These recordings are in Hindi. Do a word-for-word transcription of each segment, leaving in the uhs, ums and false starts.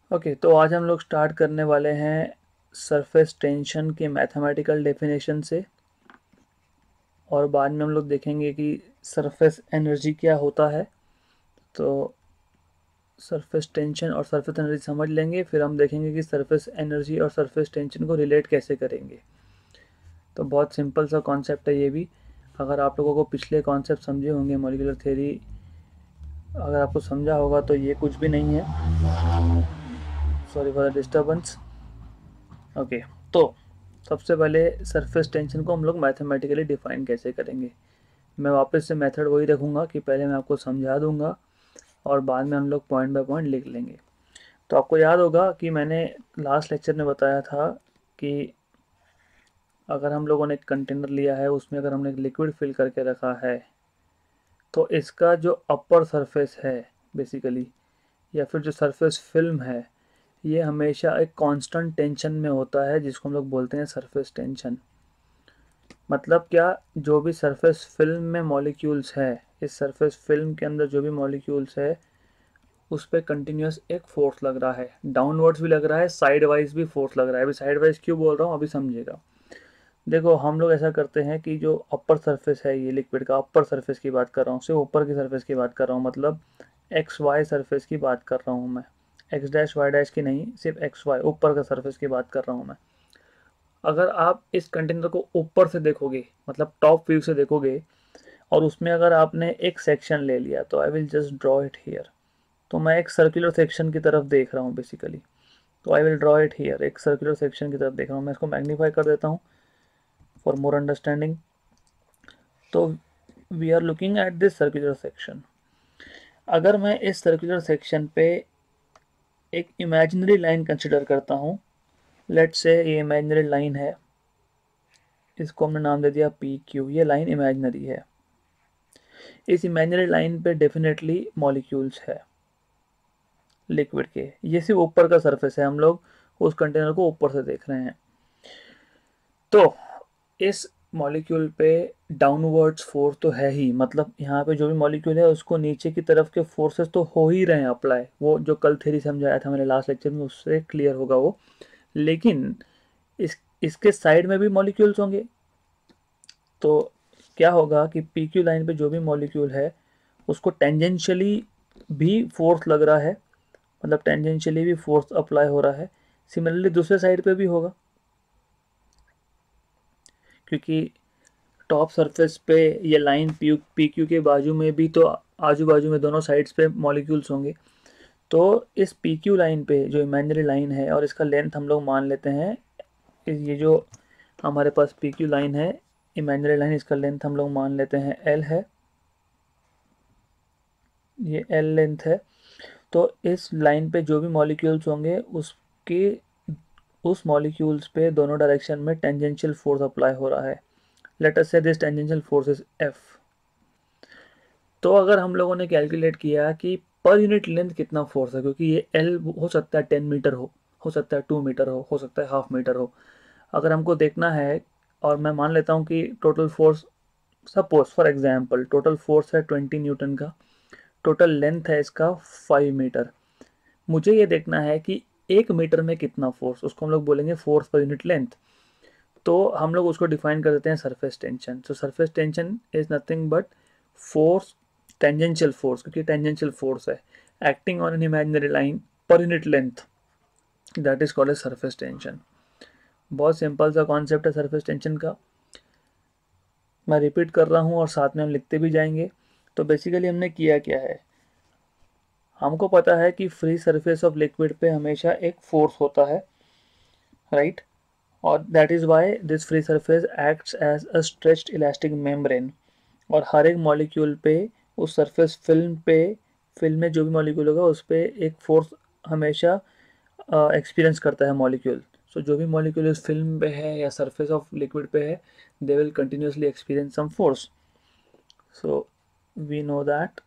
ओके okay, तो आज हम लोग स्टार्ट करने वाले हैं सरफेस टेंशन के मैथमेटिकल डेफिनेशन से, और बाद में हम लोग देखेंगे कि सरफेस एनर्जी क्या होता है। तो सरफेस टेंशन और सरफेस एनर्जी समझ लेंगे, फिर हम देखेंगे कि सरफेस एनर्जी और सरफेस टेंशन को रिलेट कैसे करेंगे। तो बहुत सिंपल सा कॉन्सेप्ट है ये भी। अगर आप लोगों को पिछले कॉन्सेप्ट समझे होंगे, मॉलिक्यूलर थ्योरी अगर आपको समझा होगा तो ये कुछ भी नहीं है। Sorry for the disturbance. Okay, तो सबसे पहले सरफेस टेंशन को हम लोग मैथमेटिकली डिफाइन कैसे करेंगे। मैं वापस से मेथड वही रखूँगा कि पहले मैं आपको समझा दूंगा और बाद में हम लोग पॉइंट बाय पॉइंट लिख लेंगे। तो आपको याद होगा कि मैंने लास्ट लेक्चर में बताया था कि अगर हम लोगों ने एक कंटेनर लिया है, उसमें अगर हमने एक लिक्विड फिल करके रखा है, तो इसका जो अपर सरफेस है बेसिकली, या फिर जो सरफेस फिल्म है, ये हमेशा एक कांस्टेंट टेंशन में होता है, जिसको हम लोग बोलते हैं सरफेस टेंशन। मतलब क्या, जो भी सरफेस फिल्म में मॉलिक्यूल्स है, इस सरफेस फिल्म के अंदर जो भी मॉलिक्यूल्स है, उस पर कंटिन्यूस एक फोर्स लग रहा है, डाउनवर्ड्स भी लग रहा है, साइड वाइज भी फोर्स लग रहा है। अभी साइड वाइज क्यों बोल रहा हूँ अभी समझिएगा। देखो, हम लोग ऐसा करते हैं कि जो अपर सरफेस है, ये लिक्विड का अपर सरफेस की बात कर रहा हूँ, सिर्फ ऊपर की सरफेस की बात कर रहा हूँ, मतलब एक्स वाई सरफेस की बात कर रहा हूँ मैं, एक्स डैश वाई डैश की नहीं, सिर्फ एक्स वाई ऊपर का सरफेस की बात कर रहा हूँ मैं। अगर आप इस कंटेनर को ऊपर से देखोगे, मतलब टॉप व्यू से देखोगे, और उसमें अगर आपने एक सेक्शन ले लिया, तो I will just draw it here. तो मैं एक सर्कुलर सेक्शन की तरफ देख रहा हूँ बेसिकली। तो I will draw it here, एक सर्कुलर सेक्शन की तरफ देख रहा हूँ। मैं इसको मैग्नीफाई कर देता हूँ फॉर मोर अंडरस्टैंडिंग। तो we are looking at this circular section. अगर मैं इस सर्कुलर सेक्शन पे एक इमेजिनरी लाइन कंसिडर करता हूँ, लेट्स से ये इमेजिनरी लाइन है, इसको हमने नाम दे दिया पी क्यू। ये लाइन इमेजिनरी है। इस इमेजिनरी लाइन पे डेफिनेटली मॉलिक्यूल्स है लिक्विड के। ये सिर्फ ऊपर का सरफेस है, हम लोग उस कंटेनर को ऊपर से देख रहे हैं। तो इस मॉलिक्यूल पे डाउनवर्ड्स फोर्स तो है ही, मतलब यहाँ पे जो भी मॉलिक्यूल है उसको नीचे की तरफ के फोर्सेस तो हो ही रहे हैं अप्लाई। वो जो कल थ्योरी समझाया था मैंने लास्ट लेक्चर में, उससे क्लियर होगा वो। लेकिन इस इसके साइड में भी मॉलिक्यूल्स होंगे। तो क्या होगा कि पी क्यू लाइन पे जो भी मॉलिक्यूल है, उसको टेंजेंशियली भी फोर्स लग रहा है, मतलब टेंजेंशियली भी फोर्स अप्लाई हो रहा है। सिमिलरली दूसरे साइड पे भी होगा, क्योंकि टॉप सरफेस पे ये लाइन पी पी क्यू के बाजू में भी तो, आजू बाजू में दोनों साइड्स पे मॉलिक्यूल्स होंगे। तो इस पी क्यू लाइन पे जो इमेजिनरी लाइन है, और इसका लेंथ हम लोग मान लेते हैं, ये जो हमारे पास पी क्यू लाइन है इमेजिनरी लाइन, इसका लेंथ हम लोग मान लेते हैं एल है, ये एल लेंथ है। तो इस लाइन पे जो भी मॉलिक्यूल्स होंगे, उसके उस मॉलिक्यूल्स पे दोनों डायरेक्शन में टेंजेंशियल फोर्स अप्लाई हो रहा है। Let us say this tangential force is F. तो अगर हम लोगों ने कैलकुलेट किया कि पर यूनिट लेंथ कितना फोर्स है, क्योंकि ये एल हो सकता है टेन मीटर हो हो सकता है टू मीटर हो हो सकता है हाफ मीटर हो। अगर हमको देखना है, और मैं मान लेता हूँ कि total force, suppose for example total force है ट्वेंटी न्यूटन का, टोटल लेंथ है इसका फाइव मीटर। मुझे ये देखना है कि एक मीटर में कितना फोर्स, उसको हम लोग बोलेंगे फोर्स पर यूनिट लेंथ। तो हम लोग उसको डिफाइन कर देते हैं surface tension. So surface tension is nothing but force, tangential force, क्योंकि टेंजेंशियल फोर्स है acting on an imaginary line per unit length, that is called as surface tension. बहुत सिंपल सा कॉन्सेप्ट है सरफेस टेंशन का। मैं रिपीट कर रहा हूँ और साथ में हम लिखते भी जाएंगे। तो बेसिकली हमने किया क्या है, हमको पता है कि फ्री सरफेस ऑफ लिक्विड पे हमेशा एक फोर्स होता है, राइट। और that is why this free surface acts as a stretched elastic membrane. और हर एक मॉलिक्यूल पे, उस सरफेस फिल्म पे, फिल्म में जो भी मॉलिक्यूल होगा उस पे एक फोर्स हमेशा एक्सपीरियंस करता है मॉलिक्यूल। सो जो भी मॉलिक्यूल इस फिल्म पे है या सरफेस ऑफ लिक्विड पे है, they will continuously experience some force. So we know that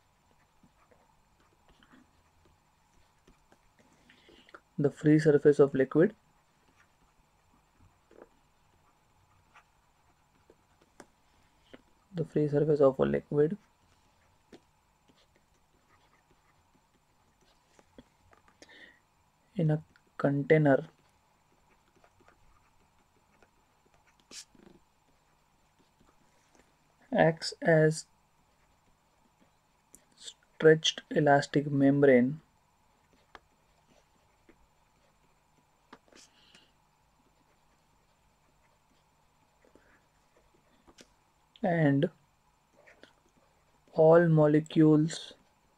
the free surface of liquid the free surface of a liquid in a container acts as stretched elastic membrane and all molecules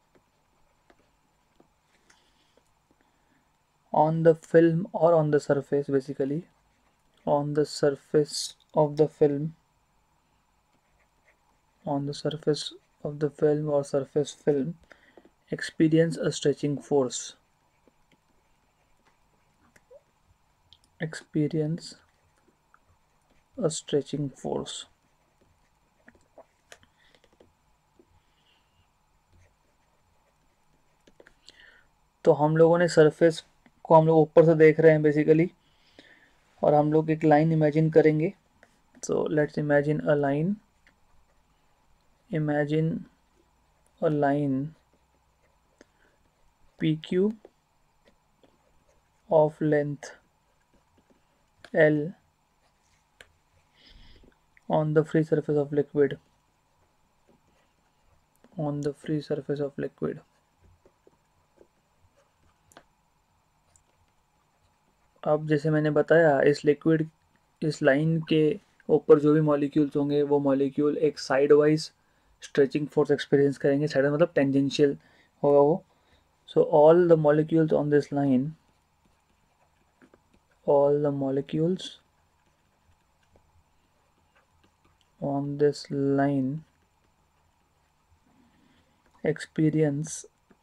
on the film or on the surface, basically on the surface of the film on the surface of the film or surface film experience a stretching force experience a stretching force तो हम लोगों ने सरफेस को हम लोग ऊपर से देख रहे हैं बेसिकली, और हम लोग एक लाइन इमेजिन करेंगे. So let's imagine a line imagine a line P Q of length L on the free surface of liquid on the free surface of liquid. अब जैसे मैंने बताया, इस लिक्विड इस लाइन के ऊपर जो भी मॉलिक्यूल्स होंगे वो मॉलिक्यूल एक side wise stretching force experience करेंगे. साइड मतलब टेंजेंशियल होगा वो. So all the molecules on this line all the molecules on this line experience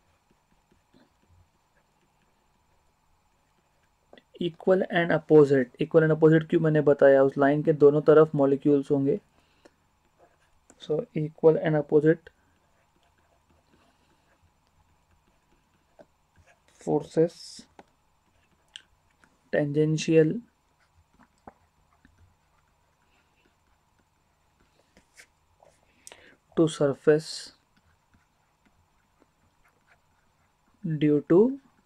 equal and opposite. Equal and opposite क्यों मैंने बताया, उस लाइन के दोनों तरफ मॉलिक्यूल्स होंगे. So equal and opposite forces tangential to surface due to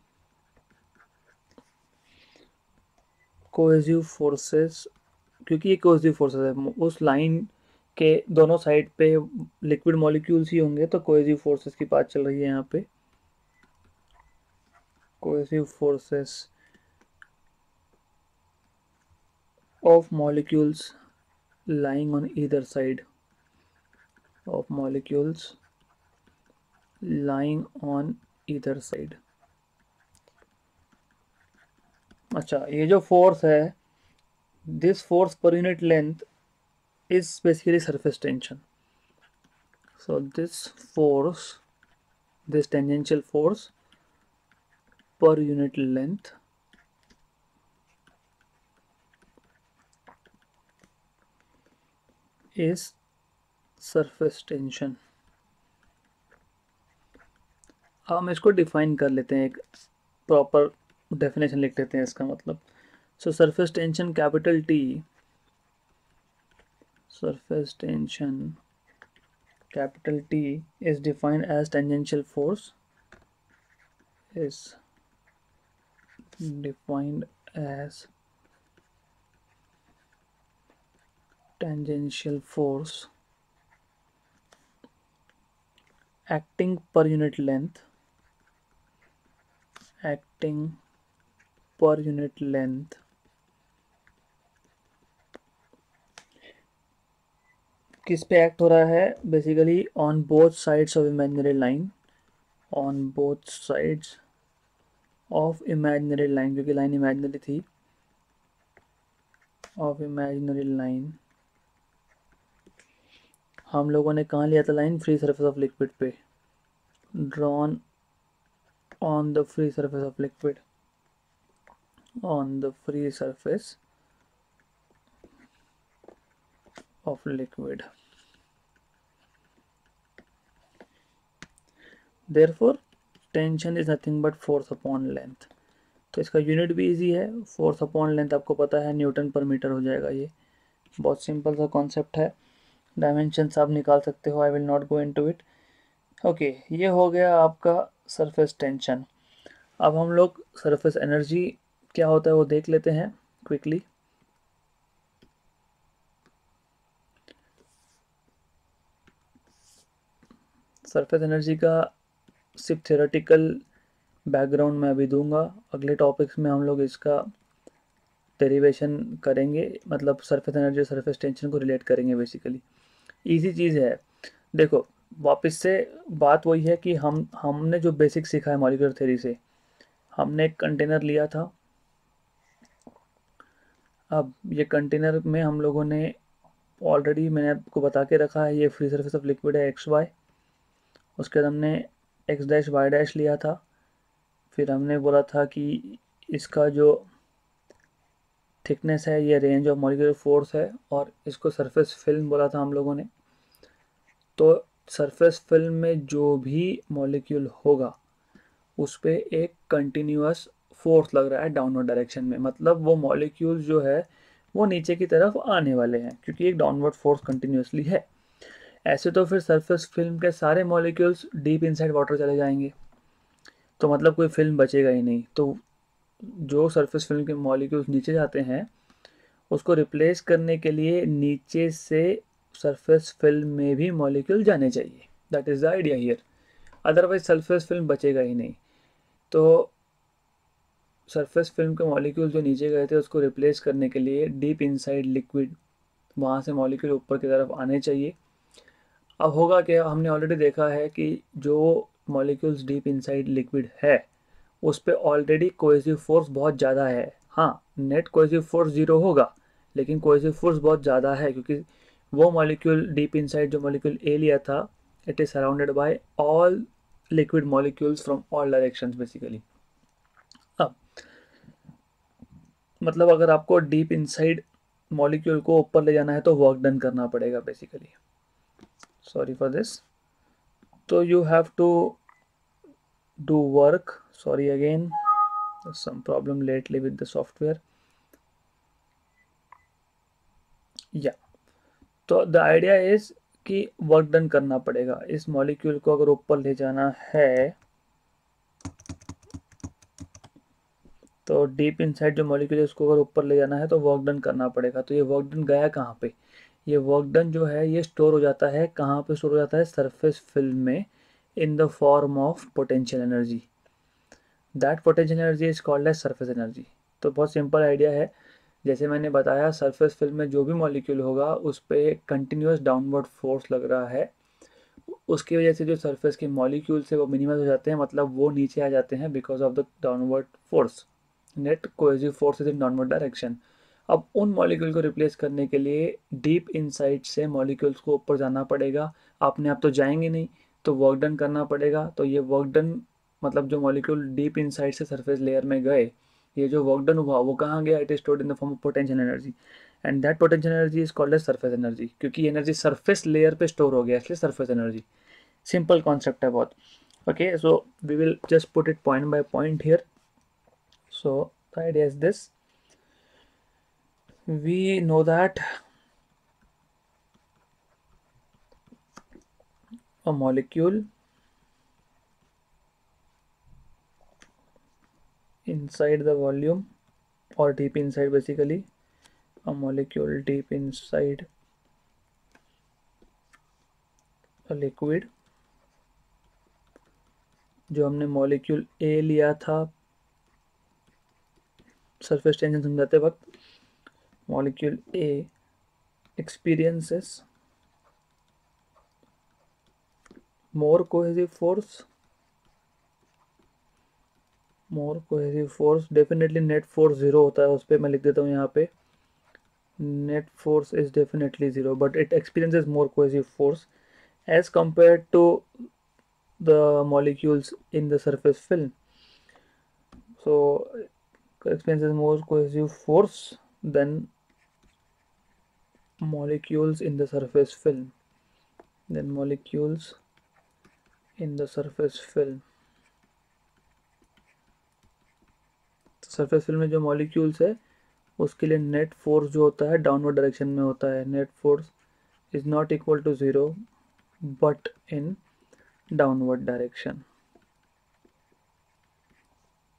cohesive forces. क्योंकि ये कोहेसिव फोर्सेस है, उस लाइन के दोनों साइड पे लिक्विड मॉलिक्यूल्स ही होंगे, तो कोहेसिव फोर्सेस की बात चल रही है यहाँ पे. Cohesive forces of molecules lying on either side of molecules lying on either side. अच्छा, ये जो फोर्स है, this force per unit length is basically surface tension. So this force, this tangential force per unit length is surface tension. हम इसको डिफाइन कर लेते हैं, एक प्रॉपर डेफिनेशन लिख लेते हैं इसका मतलब. So surface tension capital T surface tension capital T is defined as tangential force is defined as tangential force acting per unit length acting per unit length किस पे एक्ट हो रहा है, basically on both sides of imaginary line on both sides of imaginary line, क्योंकि लाइन इमेजिनरी थी, ऑफ इमेजिनरी लाइन. हम लोगों ने कहाँ लिया था line, free surface of liquid पे. Drawn on the free surface of liquid on the free surface of liquid. Therefore tension is nothing but force upon length. तो इसका यूनिट भी इजी है, फोर्स अपॉन लेंथ आपको पता है न्यूटन पर मीटर हो जाएगा. ये बहुत सिंपल सा कॉन्सेप्ट है. डायमेंशंस आप निकाल सकते हो, I will not go into it. Okay, ये हो गया आपका सरफेस टेंशन. अब हम लोग सरफेस एनर्जी क्या होता है वो देख लेते हैं क्विकली। सरफेस एनर्जी का सिर्फ थ्योरेटिकल बैकग्राउंड मैं अभी दूंगा, अगले टॉपिक्स में हम लोग इसका डेरिवेशन करेंगे, मतलब सरफेस एनर्जी सरफेस टेंशन को रिलेट करेंगे। बेसिकली इजी चीज़ है। देखो वापस से बात वही है कि हम हमने जो बेसिक सीखा है मॉलिक्यूलर थ्योरी से, हमने एक कंटेनर लिया था। अब ये कंटेनर में हम लोगों ने ऑलरेडी मैंने आपको बता के रखा है, ये फ्री सरफेस ऑफ लिक्विड है एक्स वाई। उसके बाद हमने एक्स डैश वाई डैश लिया था। फिर हमने बोला था कि इसका जो थिकनेस है ये रेंज ऑफ मॉलिक्यूलर फोर्स है, और इसको सरफेस फिल्म बोला था हम लोगों ने। तो सरफेस फिल्म में जो भी मॉलिक्यूल होगा उस पर एक कंटिन्यूस फोर्स लग रहा है डाउनवर्ड डायरेक्शन में, मतलब वो मॉलिक्यूल जो है वो नीचे की तरफ आने वाले हैं क्योंकि एक डाउनवर्ड फोर्स कंटिन्यूसली है। ऐसे तो फिर सरफेस फिल्म के सारे मॉलिक्यूल्स डीप इनसाइड वाटर चले जाएंगे, तो मतलब कोई फिल्म बचेगा ही नहीं। तो जो सरफेस फिल्म के मॉलिक्यूल्स नीचे जाते हैं उसको रिप्लेस करने के लिए नीचे से सरफेस फिल्म में भी मॉलिक्यूल जाने चाहिए। That is the idea here, otherwise surface film बचेगा ही नहीं। तो सरफेस फिल्म के मॉलिक्यूल जो नीचे गए थे उसको रिप्लेस करने के लिए डीप इनसाइड लिक्विड, वहाँ से मॉलिक्यूल ऊपर की तरफ आने चाहिए। अब होगा क्या, हमने ऑलरेडी देखा है कि जो मॉलिक्यूल्स डीप इनसाइड लिक्विड है उस पर ऑलरेडी कोहेसिव फोर्स बहुत ज़्यादा है। हाँ, नेट कोहेसिव फोर्स ज़ीरो होगा लेकिन कोहेसिव फोर्स बहुत ज़्यादा है क्योंकि वो मॉलिक्यूल डीप इनसाइड जो मॉलिक्यूल ए लिया था, it is surrounded by all liquid molecules from all directions basically. अब मतलब अगर आपको डीप इनसाइड मॉलिक्यूल को ऊपर ले जाना है तो वर्क डन करना पड़ेगा बेसिकली। Sorry for this. तो you have to do work, sorry again, some problem lately with the software. Yeah, तो द आइडिया इज कि वर्क डन करना पड़ेगा। इस मॉलिक्यूल को अगर ऊपर ले जाना है तो डीप इनसाइड जो मॉलिक्यूल है उसको अगर ऊपर ले जाना है तो वर्क डन करना पड़ेगा। तो ये वर्क डन गया कहाँ पे? ये वर्क डन जो है ये स्टोर हो जाता है कहाँ पे? स्टोर हो जाता है सरफेस फिल्म में, in the form of potential energy. That potential energy is called as surface energy. तो बहुत सिंपल आइडिया है। जैसे मैंने बताया सरफेस फिल्म में जो भी मॉलिक्यूल होगा उस पर कंटिन्यूस डाउनवर्ड फोर्स लग रहा है, उसकी वजह से जो सरफेस के मॉलिक्यूल्स है वो मिनिमाइज हो जाते हैं, मतलब वो नीचे आ जाते हैं because of the downward force. Net cohesive force is in downward direction. अब उन मॉलिक्यूल को रिप्लेस करने के लिए डीप इनसाइड से मॉलिक्यूल्स को ऊपर जाना पड़ेगा। अपने आप तो जाएंगे नहीं, तो वर्क डन करना पड़ेगा। तो ये वर्क डन मतलब जो मॉलिक्यूल डीप इनसाइड से सरफेस लेयर में गए, ये जो वर्क डन हुआ वो कहाँ गया? It is stored in the form of potential energy, and that potential energy is called as surface energy, क्योंकि एनर्जी सरफेस लेयर पे स्टोर हो गया इसलिए सरफेस एनर्जी। सिंपल कॉन्सेप्ट है बहुत। Okay, so we will just put it point by point here. So the idea is this, we know that a molecule inside the volume or deep inside, basically a molecule deep inside a liquid, जो हमने मॉलिक्यूल ए लिया था सरफेस टेंशन समझाते वक्त, molecule A experiences more cohesive force, more cohesive force, definitely net force zero होता है उस पर, मैं लिख देता हूँ यहाँ पे net force is definitely zero, but it experiences more cohesive force as compared to the molecules in the surface film. So experiences more cohesive force than molecules in the surface film, then molecules in the surface film. Surface film में जो मॉलिक्यूल्स है उसके लिए नेट फोर्स जो होता है डाउनवर्ड डायरेक्शन में होता है। Net force is not equal to zero but in downward direction.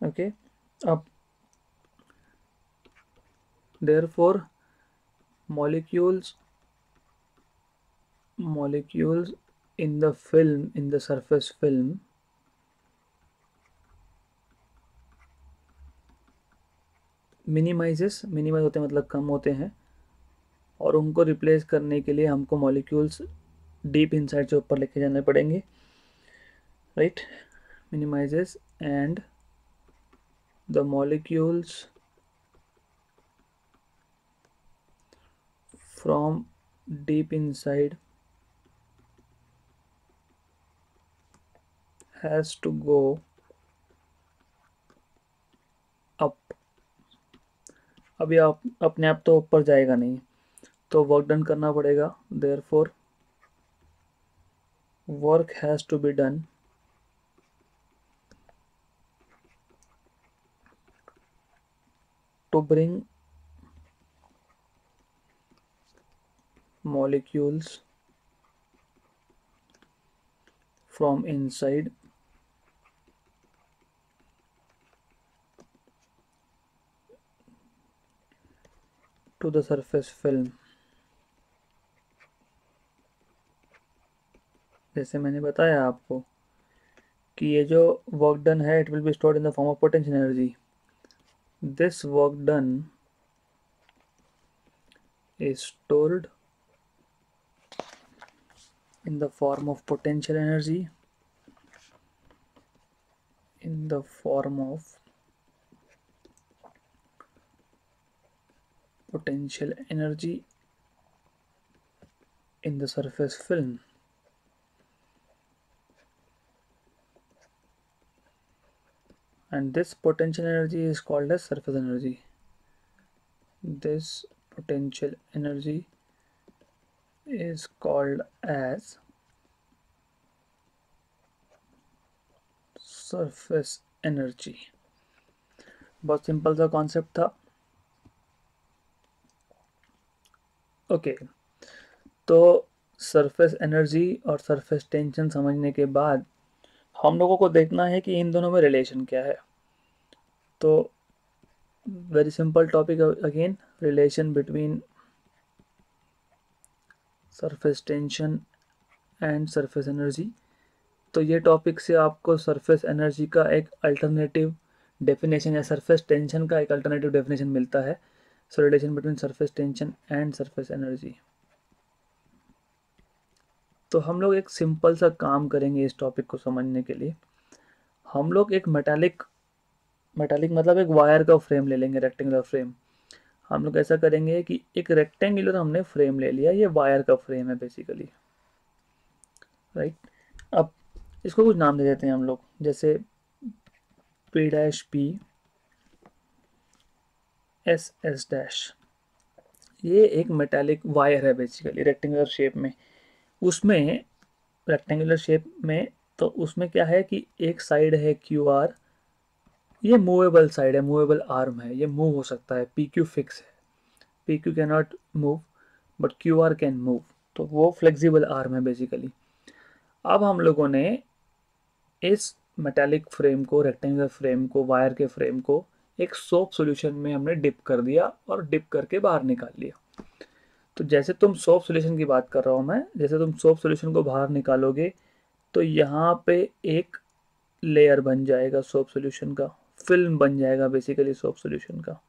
Okay, अब therefore molecules molecules in the film in the surface film minimises, minimise होते हैं मतलब कम होते हैं, और उनको रिप्लेस करने के लिए हमको मॉलिक्यूल्स डीप इनसाइड से ऊपर लेके जाने पड़ेंगे, right. Minimises and the molecules from deep inside has to go up. अभी आप अपने आप तो ऊपर जाएगा नहीं, तो वर्क डन करना पड़ेगा। Therefore work has to be done to bring molecules from inside to the surface film। जैसे मैंने बताया आपको कि ये जो वर्क डन है it will be stored in the form of potential energy. This work done is stored in the form of potential energy in the form of potential energy in the surface film। And this potential energy is called as surface energy। This potential energy is called as surface energy. बहुत सिंपल सा कॉन्सेप्ट था। ओके okay, तो सरफेस एनर्जी और सरफेस टेंशन समझने के बाद हम लोगों को देखना है कि इन दोनों में रिलेशन क्या है। तो very simple topic again, relation between surface tension and surface energy. तो ये टॉपिक से आपको सरफेस एनर्जी का एक अल्टरनेटिव डेफिनेशन या सरफेस टेंशन का एक अल्टरनेटिव डेफिनेशन मिलता है। So relation between surface tension and surface energy. तो हम लोग एक सिंपल सा काम करेंगे इस टॉपिक को समझने के लिए। हम लोग एक मेटालिक मेटालिक मतलब एक वायर का फ्रेम ले लेंगे, रेक्टेंगुलर फ्रेम। हम लोग ऐसा करेंगे कि एक रेक्टेंगुलर हमने फ्रेम ले लिया, ये वायर का फ्रेम है बेसिकली, राइट। अब इसको कुछ नाम दे देते हैं हम लोग, जैसे P dash P, S S dash. ये एक मेटालिक वायर है बेसिकली रेक्टेंगुलर शेप में। उसमें रेक्टेंगुलर शेप में तो उसमें क्या है कि एक साइड है क्यू आर, ये मूवेबल साइड है, मूवेबल आर्म है, ये मूव हो सकता है। पी क्यू फिक्स है, P Q can not move but Q R can move, तो वो फ्लेक्सिबल आर्म है बेसिकली। अब हम लोगों ने इस मेटालिक फ्रेम को, रेक्टेंगुलर फ्रेम को, वायर के फ्रेम को एक सोप सॉल्यूशन में हमने डिप कर दिया और डिप करके बाहर निकाल लिया। तो जैसे तुम सोप सॉल्यूशन की बात कर रहा हूँ मैं, जैसे तुम सोप सॉल्यूशन को बाहर निकालोगे तो यहाँ पे एक लेयर बन जाएगा सोप सॉल्यूशन का, फिल्म बन जाएगा बेसिकली सोप सॉल्यूशन का।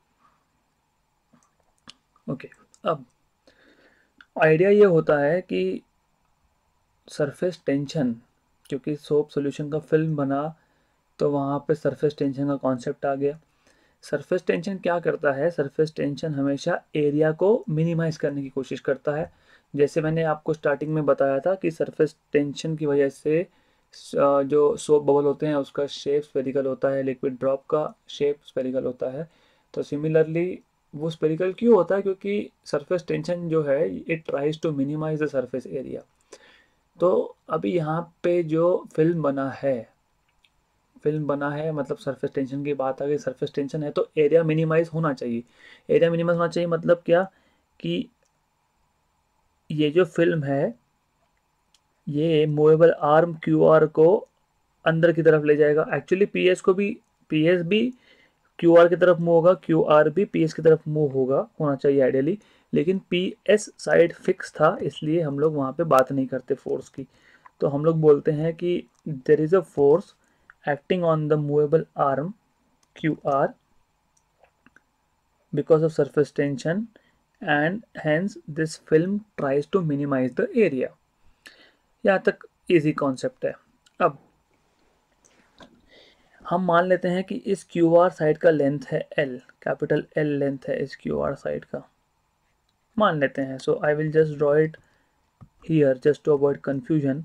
ओके, अब आइडिया ये होता है कि सरफेस टेंशन, क्योंकि सोप सॉल्यूशन का फिल्म बना तो वहाँ पे सरफेस टेंशन का कॉन्सेप्ट आ गया। सरफेस टेंशन क्या करता है, सरफेस टेंशन हमेशा एरिया को मिनिमाइज करने की कोशिश करता है। जैसे मैंने आपको स्टार्टिंग में बताया था कि सरफेस टेंशन की वजह से जो सोप बबल होते हैं उसका शेप स्फेरिकल होता है, लिक्विड ड्रॉप का शेप स्फेरिकल होता है। तो सिमिलरली वो स्फेरिकल क्यों होता है, क्योंकि सरफेस टेंशन जो है it tries to minimise the surface area. तो अभी यहाँ पे जो फिल्म बना है, फिल्म बना है मतलब सरफेस टेंशन की बात आ गई, सरफेस टेंशन है तो एरिया मिनिमाइज होना चाहिए। एरिया मिनिमाइज होना चाहिए मतलब क्या, कि ये जो फिल्म है ये मूवेबल आर्म क्यू आर को अंदर की तरफ ले जाएगा। एक्चुअली पी एस को भी पी एस भी क्यू आर की तरफ मूव होगा, क्यू आर भी पी एस की तरफ मूव होगा, होना चाहिए आइडियली, लेकिन पी एस साइड फिक्स था, इसलिए हम लोग वहाँ पे बात नहीं करते फोर्स की। तो हम लोग बोलते हैं कि there is a force acting on the movable arm Q R because of surface tension and hence this film tries to minimize the area। यहाँ तक इजी कॉन्सेप्ट है। अब हम मान लेते हैं कि इस क्यू आर साइड का लेंथ है L, कैपिटल L लेंथ है इस क्यू आर साइड का, मान लेते हैं। So I will just draw it here just to avoid confusion.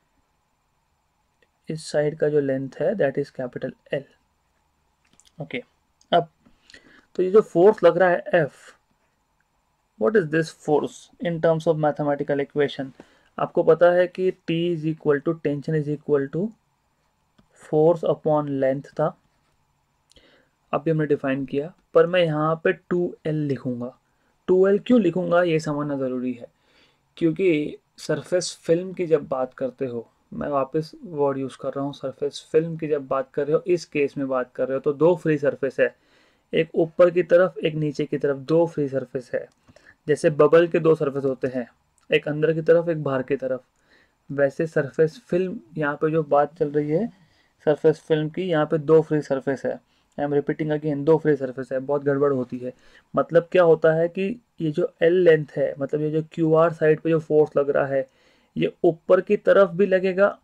इस साइड का जो लेंथ है that is capital L। Okay, अब तो ये जो फोर्स लग रहा है F, what is this force in terms of mathematical equation? आपको पता है कि T is equal to tension is equal to force upon length था, अभी हमने डिफाइन किया, पर मैं यहाँ पे टू एल लिखूंगा। टू एल क्यों लिखूंगा ये समझना ज़रूरी है, क्योंकि सरफेस फिल्म की जब बात करते हो, मैं वापस वर्ड यूज़ कर रहा हूँ, सरफेस फिल्म की जब बात कर रहे हो, इस केस में बात कर रहे हो, तो दो फ्री सरफेस है, एक ऊपर की तरफ एक नीचे की तरफ, दो फ्री सरफेस है। जैसे बबल के दो सरफेस होते हैं, एक अंदर की तरफ एक बाहर की तरफ, वैसे सरफेस फिल्म यहाँ पे जो बात चल रही है सरफेस फिल्म की, यहाँ पे दो फ्री सरफेस है। आई एम रिपीटिंग अगेन, दो फ्री सरफेस है, बहुत गड़बड़ होती है। मतलब क्या होता है कि ये जो एल लेंथ है, मतलब ये जो क्यू आर साइड पे जो फोर्स लग रहा है, ये ऊपर की तरफ भी लगेगा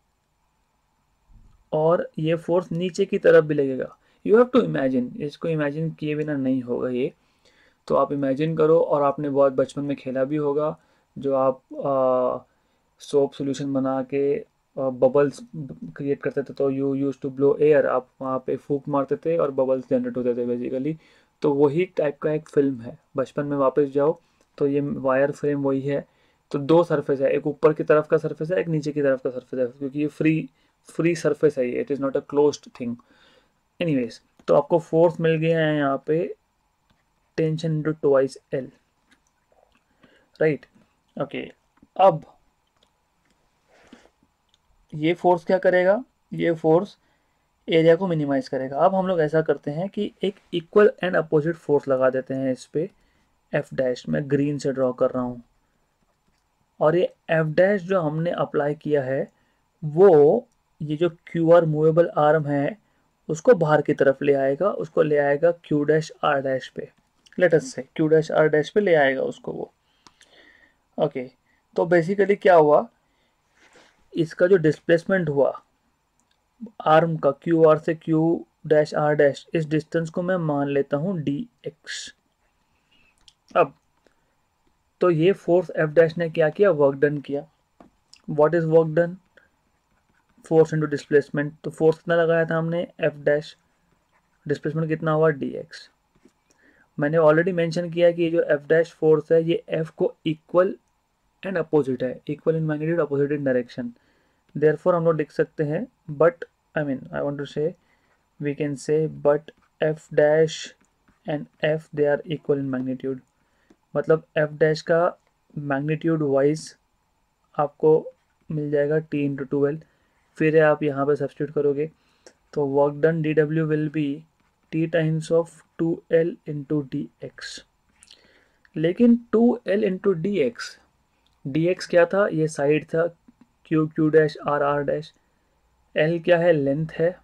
और ये फोर्स नीचे की तरफ भी लगेगा। यू हैव टू इमेजिन, इसको इमेजिन किए बिना नहीं होगा ये, तो आप इमेजिन करो। और आपने बहुत बचपन में खेला भी होगा, जो आप सोप सॉल्यूशन बना के बबल्स क्रिएट करते थे, तो you use to blow air, आप वहाँ पे फूंक मारते थे और बबल्स जनरेट होते थे बेसिकली। तो वही टाइप का एक फिल्म है, बचपन में वापस जाओ तो ये वायर फ्रेम वही है। तो दो सरफेस है, एक ऊपर की तरफ का सरफेस है, एक नीचे की तरफ का सरफेस है, क्योंकि ये फ्री फ्री सरफेस है, ये it is not a closed thing. Anyways, तो आपको फोर्स मिल गया है यहाँ पे tension into twice L, right. Okay, अब ये फोर्स क्या करेगा, ये फोर्स एरिया को मिनिमाइज करेगा। अब हम लोग ऐसा करते हैं कि एक इक्वल एंड अपोजिट फोर्स लगा देते हैं इस पे, एफ डैश मैं ग्रीन से ड्रॉ कर रहा हूँ, और ये एफ डैश जो हमने अप्लाई किया है वो ये जो क्यू आर मूवेबल आर्म है उसको बाहर की तरफ ले आएगा, उसको ले आएगा क्यू डैश आर डैश पे, let us say Q dash R dash पे ले आएगा उसको वो। ओके, तो बेसिकली क्या हुआ, इसका जो डिस्प्लेसमेंट हुआ आर्म का क्यू आर से क्यू डैश आर डैश, इस डिस्टेंस को मैं मान लेता हूँ डी एक्स। अब तो ये फोर्स एफ डैश ने क्या किया, वर्क डन किया। What is work done, force into displacement. तो फोर्स कितना लगाया था हमने, एफ डैश, डिस्प्लेसमेंट कितना हुआ, डी एक्स। मैंने ऑलरेडी मेंशन किया कि ये जो एफ डैश फोर्स है ये एफ को इक्वल एंड अपोजिट है, equal in magnitude opposite in direction. Therefore हम लोग लिख सकते हैं, but I mean I want to say we can say but f dash and f they are equal in magnitude। मतलब f dash का मैग्नीट्यूड वाइज आपको मिल जाएगा t इंटू ट्वेल्व, फिर आप यहाँ पे सब्सटीट्यूट करोगे तो work done D W will be t times of two L into D X. लेकिन two L into D X, D X क्या था, ये साइड था, q q dash r r dash, l क्या है, लेंथ है,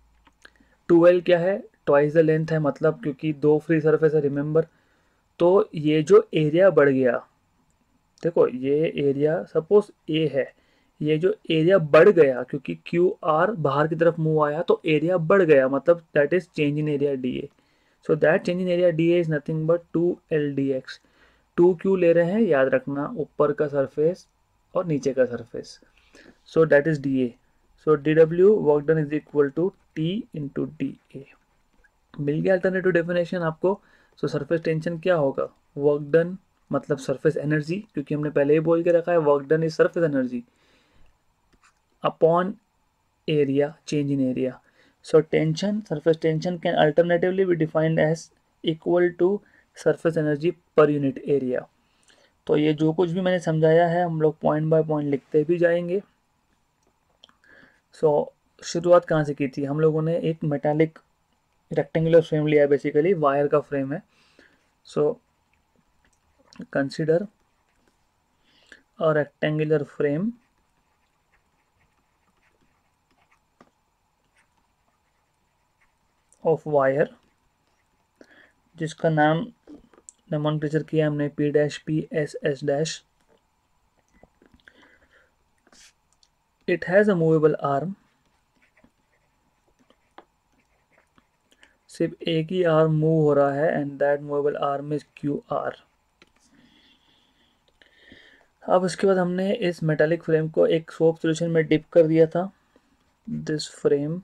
टू एल क्या है, ट्वाइस द लेंथ है, मतलब क्योंकि दो फ्री सरफेस है रिमेंबर। तो ये जो एरिया बढ़ गया, देखो ये एरिया सपोज ए है, ये जो एरिया बढ़ गया क्योंकि क्यू आर बाहर की तरफ मूव आया तो एरिया बढ़ गया, मतलब that is change in area D A. So that change in area D A is nothing but two L D X. Two क्यू ले रहे हैं, याद रखना ऊपर का सरफेस और नीचे का surface, so that is D A. So D W work done is equal to T into D A. मिल गया अल्टरनेटिव डेफिनेशन आपको। सो सरफेस टेंशन क्या होगा, वर्क डन मतलब सरफेस एनर्जी, क्योंकि हमने पहले ही बोल के रखा है work done is surface energy upon area, change in area. So tension, surface tension can alternatively be defined as equal to surface energy पर यूनिट एरिया। तो ये जो कुछ भी मैंने समझाया है हम लोग पॉइंट बाय पॉइंट लिखते भी जाएंगे। सो so, शुरुआत कहाँ से की थी हम लोगों ने, एक मेटालिक रेक्टेंगुलर फ्रेम लिया है, बेसिकली वायर का फ्रेम है. So consider a rectangular frame of wire जिसका नाम नोमेनक्लेचर किया हमने P dash P S S dash. It has a movable arm. सिर्फ एक ही आर्म मूव हो रहा है and that movable arm is Q R. अब उसके बाद हमने इस मेटालिक फ्रेम को एक सोप सॉल्यूशन में डिप कर दिया था. This frame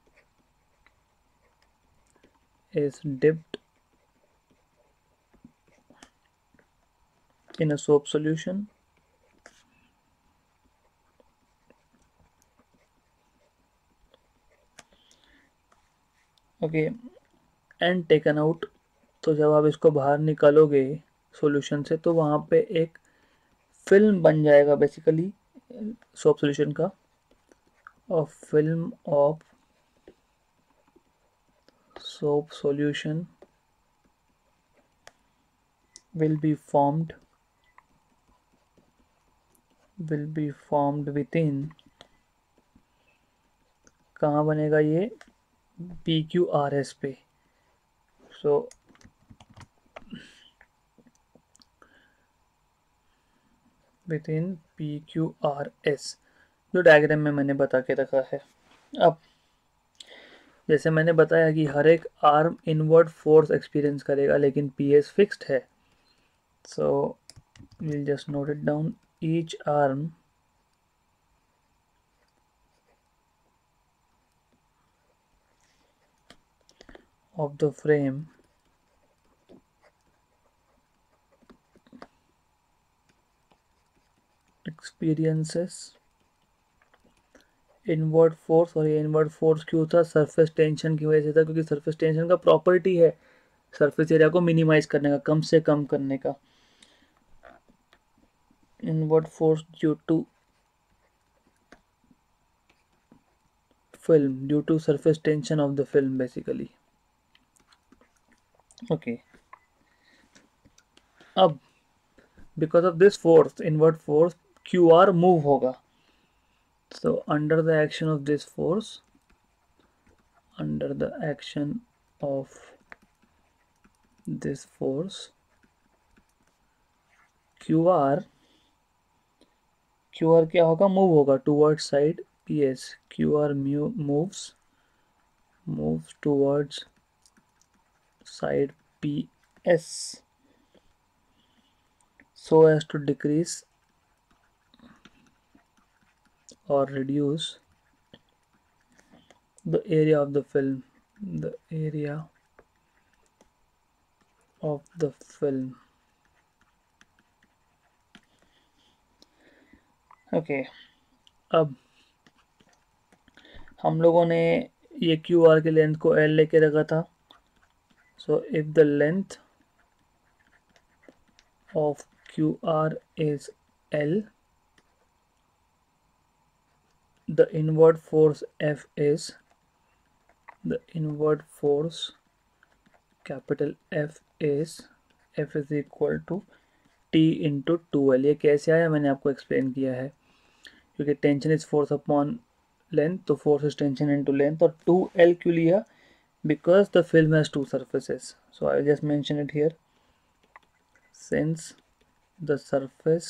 is dipped in a soap solution. Okay and taken out. तो जब आप इसको बाहर निकालोगे सॉल्यूशन से तो वहाँ पे एक फिल्म बन जाएगा बेसिकली सोप सॉल्यूशन का. A film of soap solution will be formed will be formed within. कहाँ बनेगा ये? पी क्यू आर एस पे. So within P Q R S जो डायग्राम में मैंने बता के रखा है. अब जैसे मैंने बताया कि हर एक आर्म इनवर्ड फोर्स एक्सपीरियंस करेगा लेकिन पी एस फिक्स्ड है. So we'll just note it down. Each arm of the frame experiences inward force. और ये इनवर्ड फोर्स क्यों था? सरफेस टेंशन की वजह से था, क्योंकि सरफेस टेंशन का प्रॉपर्टी है सरफेस एरिया को मिनिमाइज करने का, कम से कम करने का. Inward force due to film, due to surface tension of the film basically. Okay अब because of this force, inward force, Q R move होगा. So under the action of this force, under the action of this force, Q R, Q R क्या होगा? मूव होगा towards side P S. Q R moves moves towards side P S so as to decrease or reduce the area of the film. The area of the film. Okay okay. अब हम लोगों ने ये क्यू आर के लेंथ को एल लेके रखा था. So if the length of Q R is L, the inward force F is the inward force capital F is F is equal to T into two L. ये कैसे आया मैंने आपको एक्सप्लेन किया है, क्योंकि tension is force upon length, तो force is tension into length. और टू एल क्यों लिया? because the film has two surfaces. So I just mention it here. Since the surface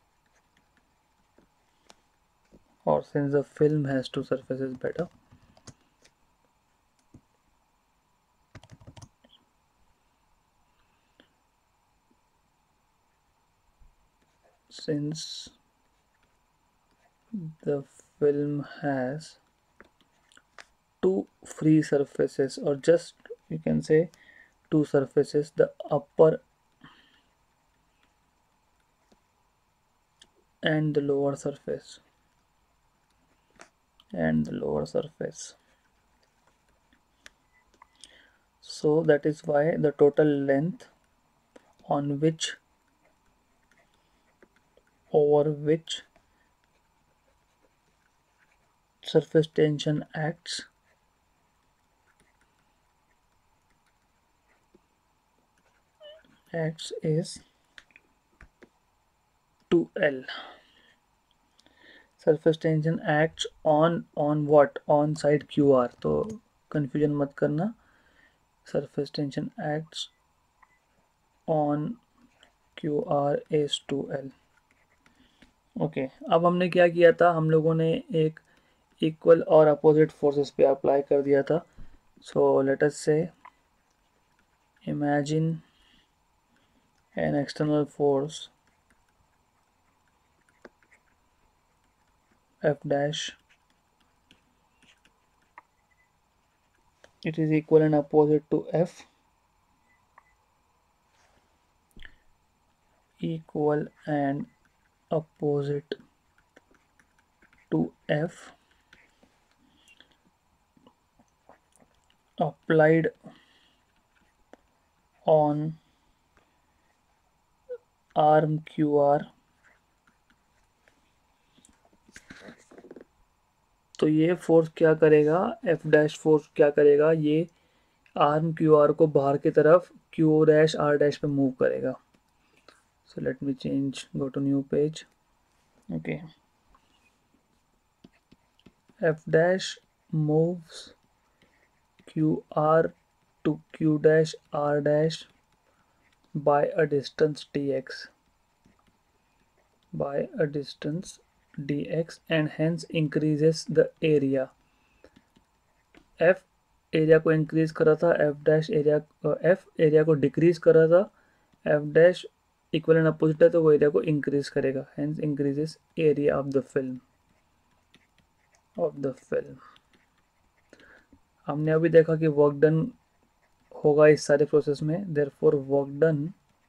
or since the film has two surfaces better, since the film has two free surfaces, or just you can say two surfaces, the upper and the lower surface and the lower surface. So that is why the total length on which over which surface tension acts acts is two L. Surface tension acts on on what, on side Q R, तो कंफ्यूजन मत करना. Surface tension acts on Q R is two L. Okay, अब हमने क्या किया था, हम लोगों ने एक इक्वल और अपोजिट फोर्सेस पे अप्लाई कर दिया था. सो let us say imagine an external force F dash, it is equal and opposite to F, equal and opposite to F, applied on arm Q R. तो ये फोर्स क्या करेगा, F डैश फोर्स क्या करेगा, ये आर्म क्यू आर को बाहर की तरफ क्यू डैश आर डैश पे मूव करेगा. So let me change, go to new page. Okay, F dash moves Q R to Q dash R dash by a distance dx, by a distance dx, and hence increases the area. F area को इंक्रीज कर रहा था, F dash area F area को डिक्रीज कर रहा था, F dash equal and opposite है तो वो एरिया को इंक्रीज करेगा, hence increases area of the film, of the film. हमने अभी देखा कि वर्क डन होगा इस सारे प्रोसेस में, therefore work done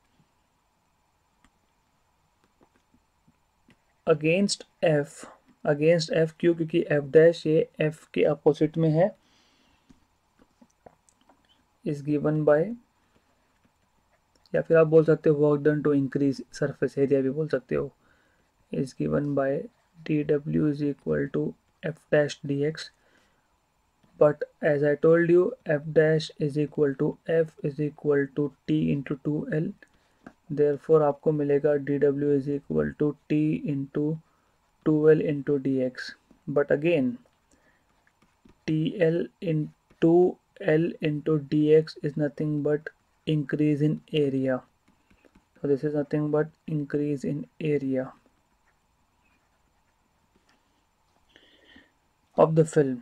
against F, against F क्यों, क्योंकि F डैश ये F के अपोजिट में है, इज गिवन बाय, या फिर आप बोल सकते हो work done to increase surface area भी बोल सकते हो, is given by D W is equal to F dash D X. But as I told you, F dash is equal to F is equal to T into two L. Therefore आपको मिलेगा D W is equal to T into two L into D X. But again T L into L into dx is nothing but increase in area. So this is nothing but increase in area of the film.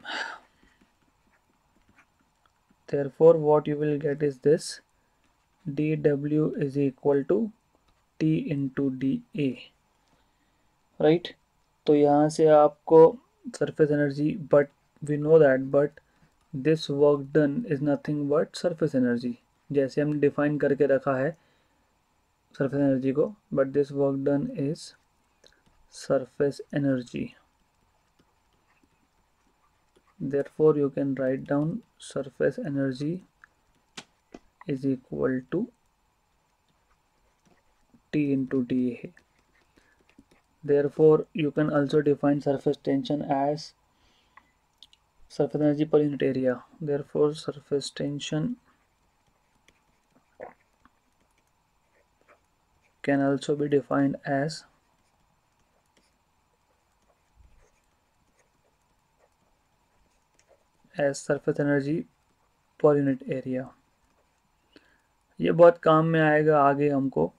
Therefore what you will get is this, dw is equal to t into dA, right? तो यहाँ से आपको surface energy, but we know that, but this work done is nothing but surface energy, जैसे हमने डिफाइन करके रखा है surface energy को, but this work done is surface energy. Therefore you can write down surface energy is equal to T into dA. Therefore you can also define surface tension as surface energy per unit area. Therefore surface tension can also be defined as as surface energy per unit area. ये बहुत काम में आएगा आगे हमको.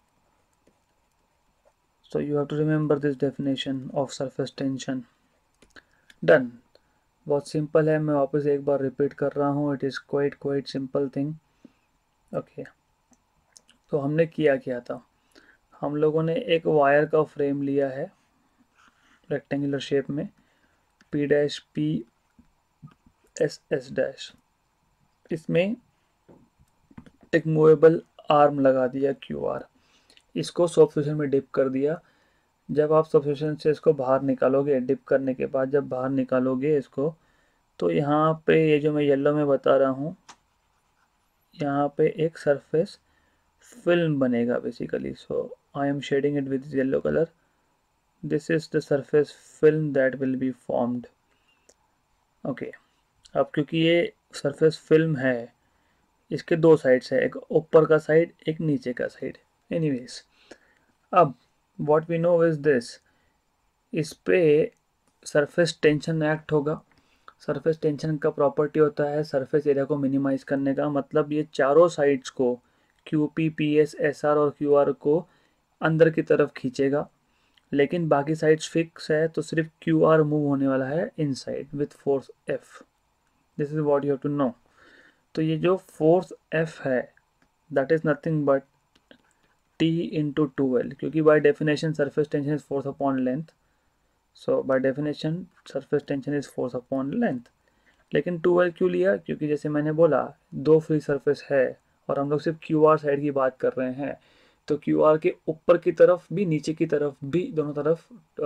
So you have to remember this definition of surface tension. Done. बहुत सिंपल है, मैं वापस एक बार रिपीट कर रहा हूँ. It is quite quite simple thing. Okay, तो हमने किया क्या था, हम लोगों ने एक वायर का फ्रेम लिया है रेक्टेंगुलर शेप में, P dash P S S dash, इसमें एक मूवेबल आर्म लगा दिया क्यू आर, इसको सॉल्यूशन में डिप कर दिया. जब आप सॉल्यूशन से इसको बाहर निकालोगे, डिप करने के बाद जब बाहर निकालोगे इसको, तो यहाँ पे ये जो मैं येलो में बता रहा हूँ, यहाँ पे एक सरफेस फिल्म बनेगा basically. So I am shading it with yellow colour. This is the surface film that will be formed. Okay, अब क्योंकि ये सरफेस फिल्म है, इसके दो साइड्स है, एक ऊपर का साइड एक नीचे का साइड। एनीवेज, अब what we know is this, इस पे सरफेस टेंशन एक्ट होगा। सरफेस टेंशन का प्रॉपर्टी होता है सरफेस एरिया को मिनिमाइज करने का, मतलब ये चारों साइड्स को Q P, P S, S R और क्यू आर को अंदर की तरफ खींचेगा, लेकिन बाकी साइड्स फिक्स है, तो सिर्फ क्यू आर मूव होने वाला है inside with force F. This is what you have to know. तो ये जो फोर्स एफ है that is nothing but T into two L, क्योंकि by definition surface tension is force upon length, so by definition surface tension is force upon length. लेकिन टू एल क्यों लिया, क्योंकि जैसे मैंने बोला दो फ्री सरफेस है और हम लोग सिर्फ क्यू आर साइड की बात कर रहे हैं, तो क्यू आर के ऊपर की तरफ भी नीचे की तरफ भी दोनों तरफ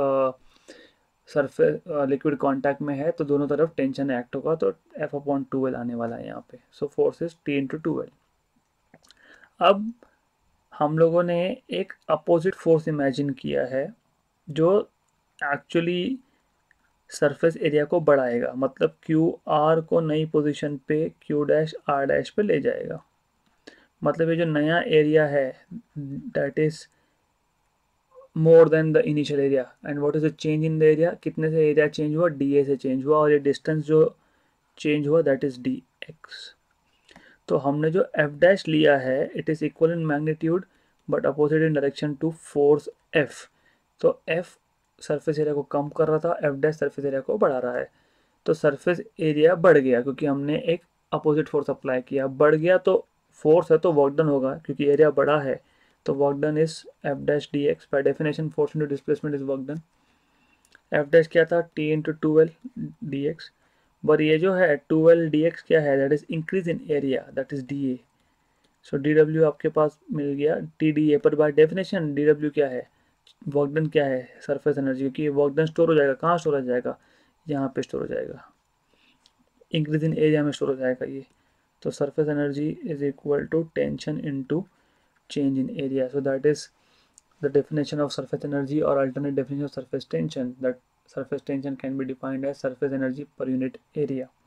सरफेस लिक्विड कांटेक्ट में है, तो दोनों तरफ टेंशन एक्ट होगा, तो एफ अपॉन टू एल आने वाला है यहाँ पे। So force is T into two L. अब हम लोगों ने एक अपोजिट फोर्स इमेजिन किया है जो एक्चुअली सरफेस एरिया को बढ़ाएगा, मतलब क्यू आर को नई पोजीशन पे क्यू डैश आर डैश पे ले जाएगा। मतलब ये जो नया एरिया है that is more than the initial area. And what is the change in the area, कितने से एरिया चेंज हुआ, डी ए से चेंज हुआ, और ये डिस्टेंस जो चेंज हुआ दैट इज डी एक्स। तो हमने जो एफ डैश लिया है it is equal in magnitude but opposite in direction to force F. तो एफ सरफेस एरिया को कम कर रहा था, एफ डैश सरफेस एरिया को बढ़ा रहा है। तो सरफेस एरिया बढ़ गया क्योंकि हमने एक अपोजिट फोर्स अप्लाई किया। बढ़ गया तो फोर्स है तो वर्क डन होगा, क्योंकि एरिया बड़ा है तो work done is F dash D X. By definition force into displacement is work done. F dash क्या था, T into two L D X. पर ये जो है टू एल डी एक्स क्या है, that is increase in area, that is D A. So D W आपके पास मिल गया टी डी ए। पर बाय डेफिनेशन डी डब्ल्यू क्या है, वर्क डन क्या है, सरफेस एनर्जी, क्योंकि वर्क डन स्टोर हो जाएगा, कहाँ स्टोर हो जाएगा, यहाँ पे स्टोर हो जाएगा, इंक्रीज इन एरिया में स्टोर हो जाएगा ये। तो surface energy is equal to tension into change in area. So that is the definition of surface energy, or alternate definition of surface tension, that surface tension can be defined as surface energy per unit area.